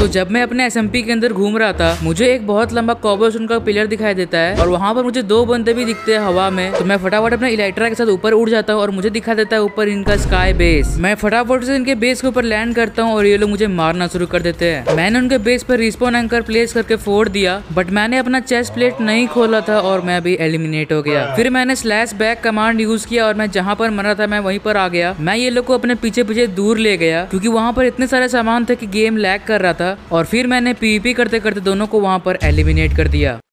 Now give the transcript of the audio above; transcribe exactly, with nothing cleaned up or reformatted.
तो जब मैं अपने एसएमपी के अंदर घूम रहा था, मुझे एक बहुत लंबा कॉबलस्टोन का पिलर दिखाई देता है और वहाँ पर मुझे दो बंदे भी दिखते हैं हवा में। तो मैं फटाफट अपने इलेक्ट्रा के साथ ऊपर उड़ जाता हूँ और मुझे दिखा देता है ऊपर इनका स्काई बेस। मैं फटाफट से इनके बेस के ऊपर लैंड करता हूँ और ये लोग मुझे मारना शुरू कर देते हैं। मैंने उनके बेस पर रिस्पॉन एंकर प्लेस करके फोड़ दिया, बट मैंने अपना चेस्ट प्लेट नहीं खोला था और मैं भी एलिमिनेट हो गया। फिर मैंने स्लैश बैक कमांड यूज किया और मैं जहाँ पर मरा था मैं वहीं पर आ गया। मैं ये लोग को अपने पीछे पीछे दूर ले गया क्योंकि वहाँ पर इतने सारे सामान थे कि गेम लैग कर रहा था। और फिर मैंने पीवीपी करते करते दोनों को वहाँ पर एलिमिनेट कर दिया।